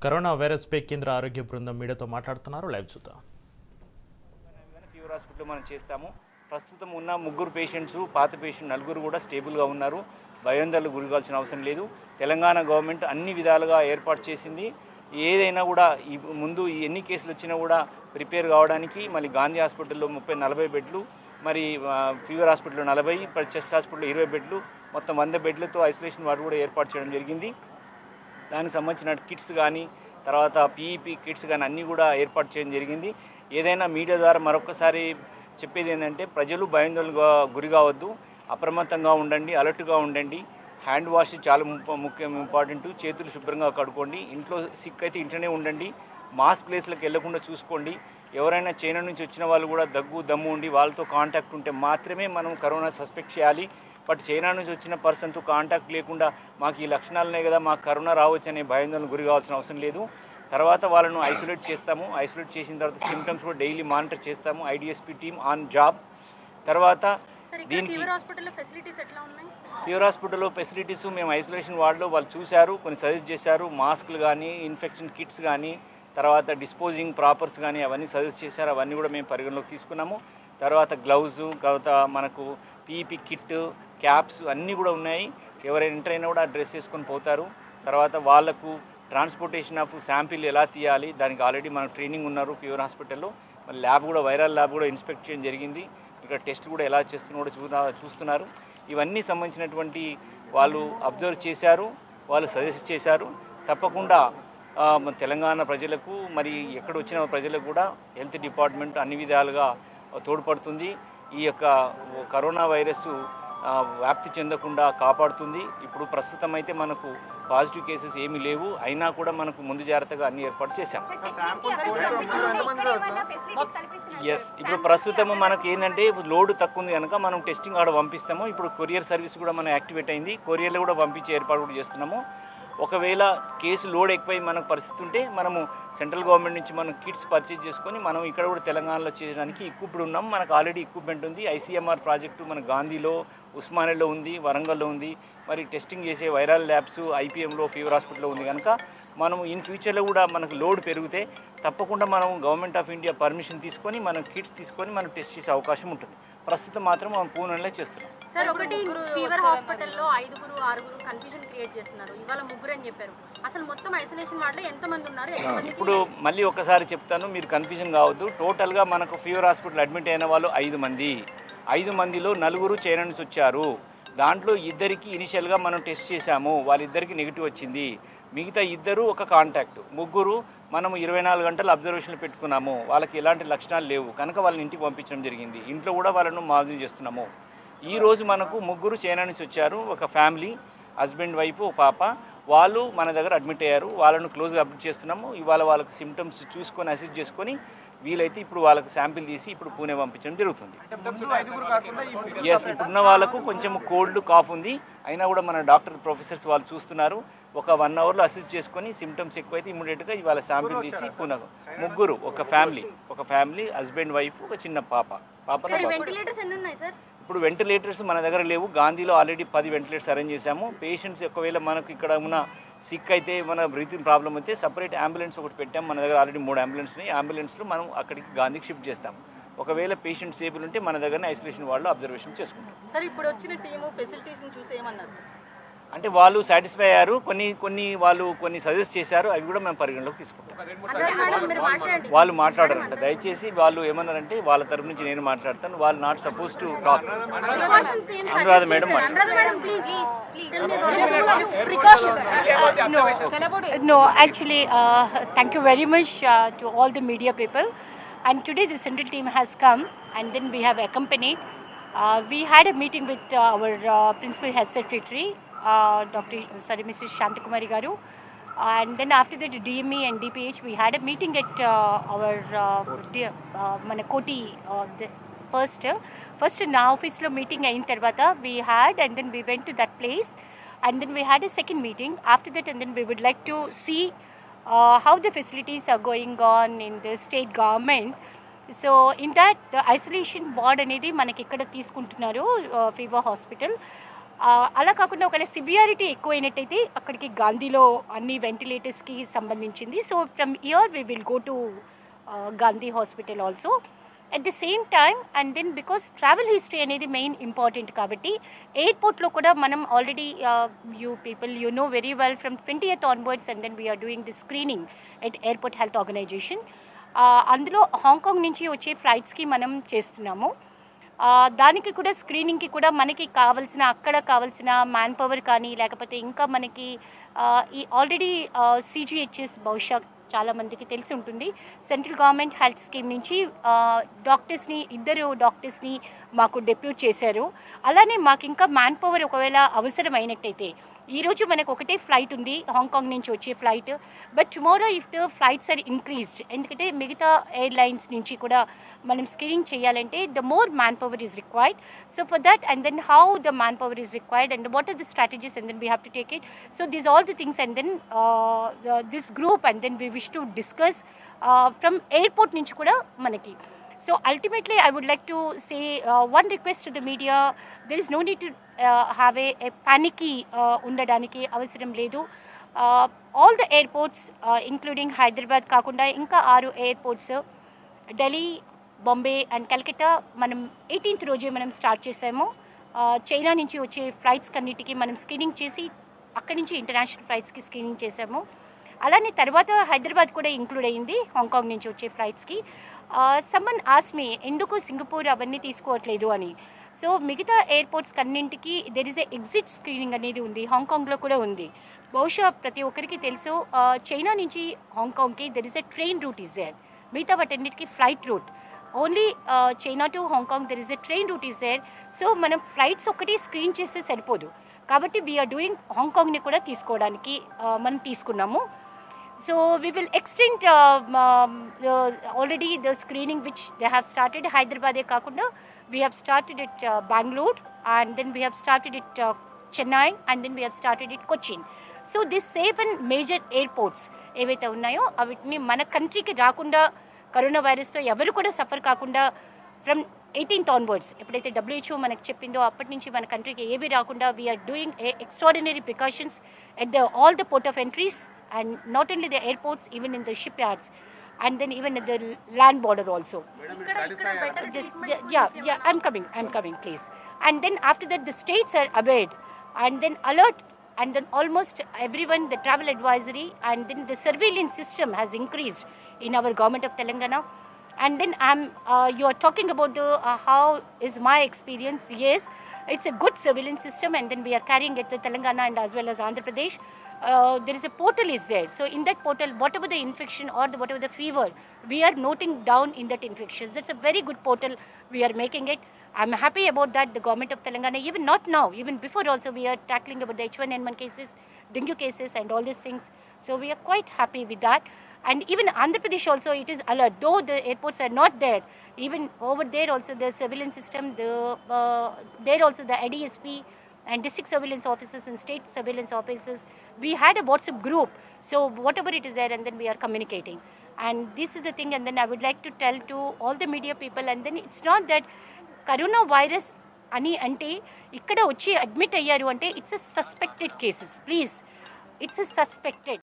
Corona virus పై కేంద్ర ఆరోగ్య బృందం మీడియాతో మాట్లాడుతున్నారు. లైవ్ చూద్దాం. ఫీవర్ హాస్పిటల్ మనం చేస్తాము. ప్రస్తుతం ఉన్న ముగ్గురు పేషెంట్స్, పాత పేషెంట్ నలుగురు కూడా స్టేబుల్గా ఉన్నారు. భయాందోళనకు గురికాల్సిన అవసరం లేదు. తెలంగాణ గవర్నమెంట్ అన్ని విధాలుగా ఏర్పాటు చేసింది. ఏదైనా కూడా ముందు ఎన్ని కేసులు వచ్చినా కూడా ప్రిపేర్ కావడానికి మళ్ళీ గాంధీ హాస్పిటల్లో 30-40 బెడ్లు, మరి ఫీవర్ హాస్పిటల్లో 40, చెస్ట్ హాస్పిటల్లో 20 బెడ్లు, మొత్తం 100 బెడ్లతో ఐసోలేషన్ వార్డు కూడా ఏర్పాటు చేయడం జరిగింది. దానికి సంబంధించిన కిట్స్ కానీ, తర్వాత పీఈపీ కిట్స్ కానీ అన్నీ కూడా ఏర్పాటు చేయడం జరిగింది. ఏదైనా మీడియా ద్వారా మరొకసారి చెప్పేది ఏంటంటే, ప్రజలు భయాందోళనకు గురి కావద్దు, అప్రమత్తంగా ఉండండి, అలర్ట్గా ఉండండి. హ్యాండ్ వాష్ చాలా ముఖ్యం, ఇంపార్టెంట్. చేతులు శుభ్రంగా కడుక్కోండి. ఇంట్లో సిక్ అయితే ఇంట్లోనే ఉండండి. మాస్ ప్లేస్లకు వెళ్లకుండా చూసుకోండి. ఎవరైనా చైనా నుంచి వచ్చిన వాళ్ళు కూడా దగ్గు దమ్ము ఉండి వాళ్ళతో కాంటాక్ట్ ఉంటే మాత్రమే మనం కరోనా సస్పెక్ట్ చేయాలి. బట్ చైనా నుంచి వచ్చిన పర్సన్తో కాంటాక్ట్ లేకుండా మాకు ఈ లక్షణాలు ఉన్నాయి కదా, మాకు కరోనా రావచ్చు అనే భయాందోళనకు గురి కావాల్సిన అవసరం లేదు. తర్వాత వాళ్ళను ఐసోలేట్ చేస్తాము. ఐసోలేట్ చేసిన తర్వాత సిమ్టమ్స్ కూడా డైలీ మానిటర్ చేస్తాము. IDSP team on job. తర్వాత దీనికి ఫీవర్ హాస్పిటల్లో ఫెసిలిటీస్ మేము ఐసోలేషన్ వార్డులో వాళ్ళు చూశారు, కొన్ని సజెస్ట్ చేశారు. మాస్కులు కానీ, ఇన్ఫెక్షన్ కిట్స్ కానీ, తర్వాత డిస్పోజింగ్ ప్రాపర్స్ కానీ అవన్నీ సజెస్ట్ చేశారు. అవన్నీ కూడా మేము పరిగణలోకి తీసుకున్నాము. తర్వాత గ్లౌజ్, తర్వాత మనకు పీపీ కిట్, క్యాప్స్ అన్నీ కూడా ఉన్నాయి. ఎవరైనా ఎంటర్ అయినా కూడా డ్రెస్ వేసుకొని పోతారు. తర్వాత వాళ్ళకు ట్రాన్స్పోర్టేషన్ ఆఫ్ శాంపిల్ ఎలా తీయాలి దానికి ఆల్రెడీ మనకు ట్రైనింగ్ ఉన్నారు ఫీవర్ హాస్పిటల్లో. మళ్ళీ ల్యాబ్ కూడా, వైరల్ ల్యాబ్ కూడా ఇన్స్పెక్ట్ చేయడం జరిగింది. ఇక్కడ టెస్ట్ కూడా ఎలా చేస్తున్నా కూడా చూస్తున్నారు. ఇవన్నీ సంబంధించినటువంటి వాళ్ళు అబ్జర్వ్ చేశారు, వాళ్ళు సజెస్ట్ చేశారు. తప్పకుండా తెలంగాణ ప్రజలకు, మరి ఎక్కడ వచ్చిన ప్రజలకు కూడా హెల్త్ డిపార్ట్మెంట్ అన్ని విధాలుగా తోడ్పడుతుంది. ఈ యొక్క కరోనా వైరస్ వ్యాప్తి చెందకుండా కాపాడుతుంది. ఇప్పుడు ప్రస్తుతం అయితే మనకు పాజిటివ్ కేసెస్ ఏమీ లేవు, అయినా కూడా మనకు ముందు జాగ్రత్తగా అన్ని ఏర్పాటు చేశాం. ఎస్, ఇప్పుడు ప్రస్తుతము మనకు ఏంటంటే లోడ్ తక్కువ ఉంది కనుక మనం టెస్టింగ్ ఆడ పంపిస్తాము. ఇప్పుడు కొరియర్ సర్వీస్ కూడా మనం యాక్టివేట్ అయింది. కొరియర్లో కూడా పంపించే ఏర్పాటు కూడా చేస్తున్నాము. ఒకవేళ కేసు లోడ్ ఎక్కువై మనకు పరిస్థితి ఉంటే మనము సెంట్రల్ గవర్నమెంట్ నుంచి మనం కిట్స్ పర్చేజ్ చేసుకొని మనం ఇక్కడ కూడా తెలంగాణలో చేయడానికి ఎక్విప్డ్ ఉన్నాం. మనకు ఆల్రెడీ ఎక్విప్మెంట్ ఉంది. ఐసీఎంఆర్ ప్రాజెక్టు మన గాంధీలో, ఉస్మానియాలో ఉంది, వరంగల్లో ఉంది. మరి టెస్టింగ్ చేసే వైరల్ ల్యాబ్స్ ఐపీఎంలో, ఫీవర్ హాస్పిటల్లో ఉంది కనుక మనము ఇన్ ఫ్యూచర్లో కూడా మనకు లోడ్ పెరిగితే తప్పకుండా మనం గవర్నమెంట్ ఆఫ్ ఇండియా పర్మిషన్ తీసుకొని మనం కిట్స్ తీసుకొని మనం టెస్ట్ చేసే అవకాశం ఉంటుంది. ప్రస్తుతం మాత్రం మనం పూణేలో చేస్తున్నాం. సార్, ఒకటి ఫీవర్ హాస్పిటల్లో 5-6 కన్ఫ్యూజన్ క్రియేట్ చేస్తున్నారు. ఇవాళ 3 అని చెప్పారు. అసలు మొత్తం ఐసోలేషన్ వార్డులో ఎంతమంది ఉన్నారు? ఇప్పుడు మళ్ళీ ఒకసారి చెప్తాను, మీరు కన్ఫ్యూజన్ కావద్దు. టోటల్గా మనకు ఫీవర్ హాస్పిటల్ అడ్మిట్ అయిన వాళ్ళు 5 మంది. 5 మందిలో 4 చైనా నుంచి వచ్చారు. దాంట్లో 2కి ఇనిషియల్గా మనం టెస్ట్ చేశాము, వాళ్ళిద్దరికి నెగిటివ్ వచ్చింది. మిగతా 2 ఒక కాంటాక్ట్. 3 మనము 24 గంటలు అబ్జర్వేషన్లో పెట్టుకున్నాము. వాళ్ళకి ఎలాంటి లక్షణాలు లేవు కనుక వాళ్ళని ఇంటికి పంపించడం జరిగింది. ఇంట్లో కూడా వాళ్ళను మానిటర్ చేస్తున్నాము. ఈరోజు మనకు 3 చైనా నుంచి వచ్చారు. ఒక ఫ్యామిలీ, హస్బెండ్, వైఫ్, ఒక పాప. వాళ్ళు మన దగ్గర అడ్మిట్ అయ్యారు. వాళ్ళను క్లోజ్గా అప్డేట్ చేస్తున్నాము. ఇవాళ వాళ్ళకి సిమ్టమ్స్ చూసుకొని అసెస్ చేసుకొని వీలైతే ఇప్పుడు వాళ్ళకి శాంపిల్ తీసి ఇప్పుడు పూణే పంపించడం జరుగుతుంది. ఎస్, ఇప్పుడున్న వాళ్ళకు కొంచెం కోల్డ్, కాఫ్ ఉంది. అయినా కూడా మన డాక్టర్, ప్రొఫెసర్స్ వాళ్ళు చూస్తున్నారు. ఒక 1 అవర్లో అసెస్ చేసుకొని సిమ్టమ్స్ ఎక్కువైతే ఇమీడియట్గా ఇవాళ శాంపిల్ తీసి పూణే. 3, ఒక ఫ్యామిలీ, హస్బెండ్, వైఫ్, ఒక చిన్న పాప. ఇప్పుడు వెంటిలేటర్స్ మన దగ్గర లేవు. గాంధీలో ఆల్రెడీ 10 వెంటిలేటర్స్ అరేంజ్ చేశాము. పేషెంట్స్ ఒకవేళ మనకు ఇక్కడ ఉన్న సిక్ అయితే, మన బ్రీతింగ్ ప్రాబ్లం అయితే సపరేట్ అంబులెన్స్ ఒకటి పెట్టాము. మన దగ్గర ఆల్రెడీ 3 అంబులెన్స్ ఉన్నాయి. అంబులెన్స్లో మనం అక్కడికి గాంధీకి షిఫ్ట్ చేస్తాము. ఒకవేళ పేషెంట్ సేబుల్ ఉంటే మన దగ్గర ఐసోలేషన్ వాళ్ళు అబ్జర్వేషన్ చేసుకుంటాం. సార్, ఇప్పుడు వచ్చిన టీము ఫెసిలిటీస్ని చూసి ఏమన్నారు? అంటే వాళ్ళు సాటిస్ఫై అయ్యారు. కొన్ని సజెస్ట్ చేశారు. అవి కూడా మేము పరిగణలోకి తీసుకుంటాం. వాళ్ళు మాట్లాడారంట. దయచేసి వాళ్ళు ఏమన్నారంటే, వాళ్ళ తరపు నుంచి నేను మాట్లాడతాను. వాళ్ళు not suppose to talk. Anuradha madam No, actually, thank you very much to all the media people. And today the central team has come and then we have accompanied. We had a meeting with our principal health secretary, Mrs. Shantakumari Garu. And then after that, DME and DPH, we had a meeting at our Manakoti. First na office lo meeting ayin tarvata we had, and then we went to that place, and then we had a second meeting after that, and then we would like to see how the facilities are going on in the state government. So in that, the isolation board anedi manaki ikkada teeskuntunnaru fever hospital. అలా కాకుండా ఒకవేళ severity ఎక్కువైనట్టయితే అక్కడికి గాంధీలో అన్ని వెంటిలేటర్స్కి సంబంధించింది. So from year we will go to Gandhi hospital also at the same time. And then because travel history అనేది main important కాబట్టి ఎయిర్పోర్ట్లో కూడా మనం already you people you know very well from 20th onwards and then we are doing the screening at airport health organization. అందులో Hong Kong నుంచి వచ్చే ఫ్లైట్స్కి మనం చేస్తున్నాము. దానికి కూడా స్క్రీనింగ్కి కూడా మనకి అక్కడ కావాల్సిన మ్యాన్ పవర్ కానీ లేకపోతే ఇంకా మనకి ఈ ఆల్రెడీ CGHS బహుశా చాలామందికి తెలిసి ఉంటుంది, సెంట్రల్ గవర్నమెంట్ హెల్త్ స్కీమ్ నుంచి ఇద్దరు డాక్టర్స్ని మాకు డెప్యూట్ చేశారు. అలానే మాకు ఇంకా మ్యాన్ పవర్ ఒకవేళ అవసరమైనట్టయితే ఈరోజు మనకు ఒకటే ఫ్లైట్ ఉంది హాంకాంగ్ నుంచి వచ్చే flight, but tomorrow if the flights are increased, ఎందుకంటే మిగతా ఎయిర్లైన్స్ నుంచి కూడా మనం స్క్రీనింగ్ చేయాలంటే the more manpower is required. So for that and then how the manpower is required and what are the strategies and then we have to take it. So these all the things and then this group and then we wish to discuss from airport నుంచి కూడా మనకి. So ultimately, I would like to say one request to the media. There is no need to have a panicky undadaniki avasaram ledu. All the airports, including Hyderabad, Kakunda, inka 6 airports, Delhi, Bombay and Calcutta, manam 18th roje manam start chesamo. China nunchi vache flights kannitiki manam screening chesi akkadi nunchi international flights ki screening chesamo. అలానే తర్వాత హైదరాబాద్ కూడా include అయ్యింది Hong Kong నుంచి వచ్చే ఫ్లైట్స్కి. Someone ఆస్మి ఎందుకు Singapore అవన్నీ తీసుకోవట్లేదు అని. సో మిగతా ఎయిర్పోర్ట్స్ అన్నింటికి there is a exit screening అనేది ఉంది, హాంకాంగ్లో కూడా ఉంది. బహుశా ప్రతి ఒక్కరికి తెలుసు చైనా నుంచి హాంకాంగ్కి there is a train route is there, మిగతా వాటన్నిటికీ flight route. Only China to Hong Kong there is a train route is there. So మనం ఫ్లైట్స్ ఒకటి స్క్రీన్ చేస్తే సరిపోదు కాబట్టి వీఆర్ డూయింగ్ హాంకాంగ్ని కూడా తీసుకోవడానికి మనం తీసుకున్నాము. So we will extend already the screening which they have started Hyderabad Kakunda. We have started at Bangalore and then we have started at Chennai and then we have started at Cochin. So these 7 major airports ఏవైతే ఉన్నాయో అవిటిని మన కంట్రీకి రాకుండా corona వైరస్తో ఎవరు కూడా suffer కాకుండా from 18th onwards ఎప్పుడైతే WHO మనకు చెప్పిందో అప్పటి నుంచి మన కంట్రీకి ఏవి రాకుండా we are doing extraordinary precautions at all the port of entries and not only the airports, even in the shipyards and then even at the land border also. I'm coming please. And then after that the states are aware and then alert and then almost everyone the travel advisory and then the surveillance system has increased in our government of Telangana. And then you are talking about the how is my experience. Yes, it's a good surveillance system and then we are carrying it to Telangana and as well as Andhra Pradesh. There is a portal is there. So in that portal, whatever the infection or whatever the fever, we are noting down in that infection. That's a very good portal. We are making it. I'm happy about that. The government of Telangana, even not now, even before also, we are tackling about the H1N1 cases, dengue cases and all these things. So we are quite happy with that. And even Andhra Pradesh also, it is alert. Though the airports are not there, even over there also the surveillance system, there also the ADSP and district surveillance officers and state surveillance officers, we had a WhatsApp group. So whatever it is there and then we are communicating. And this is the thing and then I would like to tell to all the media people and then it's not that corona virus ani ante ikkada vachi admit ayyaru ante it's a suspected cases. Please, it's a suspected.